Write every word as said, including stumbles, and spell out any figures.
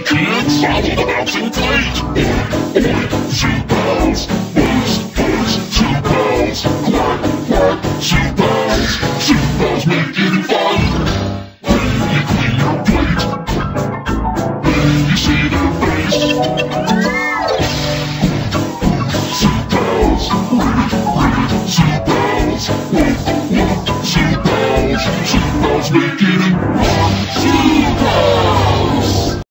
kids, follow the bouncing plate. Oink, oink, soup bells. Buzz, buzz, soup bells. Quack, quack, soup bells. Soup bells make it fun. When you clean your plate, when you see their face. Soup bells, ribbit, ribbit, soup bells. Woof, woof, soup bells. Soup bells make it